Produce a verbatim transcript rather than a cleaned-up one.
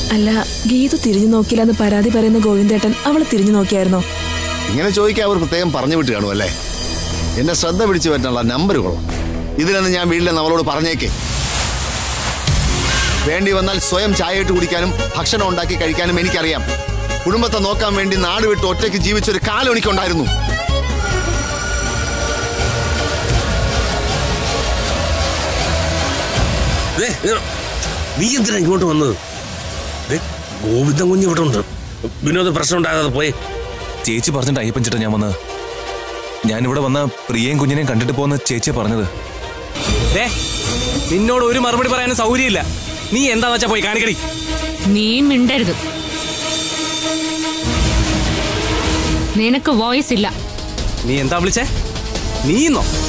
അല്ല, ഗീതു തിരിഞ്ഞു നോക്കിയില്ലെന്ന് പരാതി പറയുന്ന ഗോവിന്ദേട്ടൻ അവളെ തിരിഞ്ഞു നോക്കിയായിരുന്നോ? ഇങ്ങനെ ചോദിക്കാൻ അവർ പ്രത്യേകം പറഞ്ഞു വിട്ട് കാണും അല്ലേ? എന്നെ ശ്രദ്ധ പിടിച്ചു പറ്റാനുള്ള നമ്പർ കൊള്ളാം. ഇതിലെന്ന് ഞാൻ വീട്ടിലെന്ന് അവളോട് പറഞ്ഞേക്കേ. വേണ്ടി വന്നാൽ സ്വയം ചായ ഇട്ട് കുടിക്കാനും ഭക്ഷണം ഉണ്ടാക്കി കഴിക്കാനും എനിക്കറിയാം. കുടുംബത്തെ നോക്കാൻ വേണ്ടി നാട് വിട്ട് ഒറ്റയ്ക്ക് ജീവിച്ചൊരു കാലം എനിക്കുണ്ടായിരുന്നു. നീ എന്തിനാ ഇങ്ങോട്ട് വന്നത്? ഗോവിന്ദൻ കുഞ്ഞ് ഇവിടെ ഉണ്ട്. വിനോദ പ്രശ്നം ഉണ്ടാകാതെ പോയി. ചേച്ചി പറഞ്ഞിട്ട് അയ്യപ്പൻ ചേട്ടാ ഞാൻ വന്നത്. ഞാനിവിടെ വന്ന പ്രിയയും കുഞ്ഞിനെയും കണ്ടിട്ട് പോകുന്ന ചേച്ചിയാ പറഞ്ഞത്. നിന്നോട് ഒരു മറുപടി പറയാനും സൗകര്യമില്ല. നീ എന്താന്ന് വെച്ചാ പോയി കാണിക്കടി. നീ മിണ്ടരുത്. നിനക്ക് വോയിസ് ഇല്ല. നീ എന്താ വിളിച്ചേ? നീന്നോ?